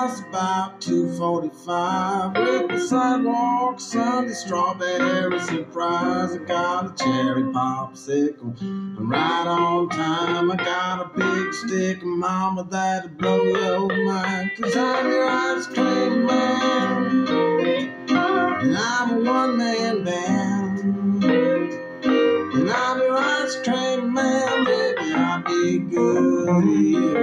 house about 2:45. With the sidewalk, Sunday strawberry surprise. I got a cherry popsicle, and right on time. I got a big stick, mama, that'll blow your mind. 'Cause I'm your ice cream man, and I'm a one-man band. And I'm your ice cream man, baby, I'll be good to you.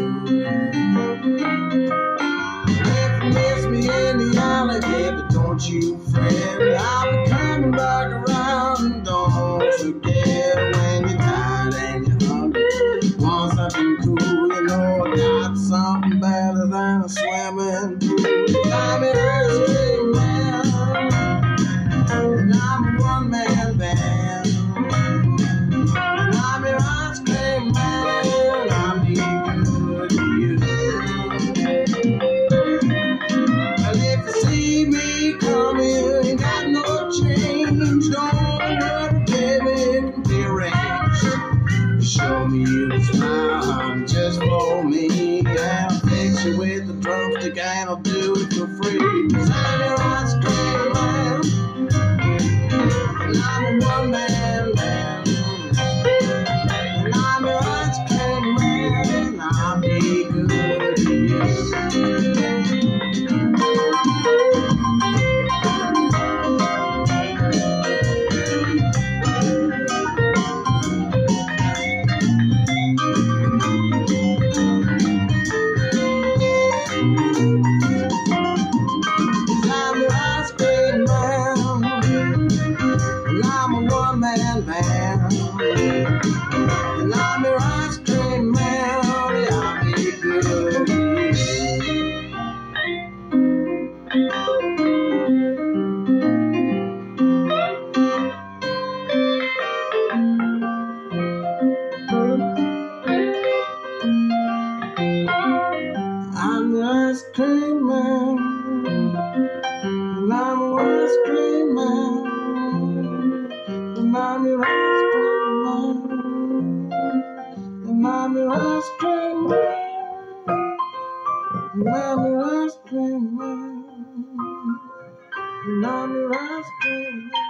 If you miss me in the alley, baby, don't you fret. I'll be coming back around, and don't forget when you're tired and you're hungry. Want something cool, you know I got something better than a swimming pool. I'm an ice cream man, and I'm a one-man band. I'm your ice cream man, I'll be good to you. And if you see me coming, ain't got no change, don't worry, baby, it can be arranged. Show me you a smile just for me, and I'll fix you with a drumstick and I'll do it for free. 'Cause I'm your ice cream man, and I'm a one-man band. I'm your ice cream man, I'll be good to you. I'm your ice cream man, and I'm a one-man band. And I'm your ice cream man, I'll be good to you. I'm your ice cream man, and I'm your ice cream man, and I'm your ice cream man, and I'm your ice cream man, and I'm your ice cream man, and I'm your ice cream man.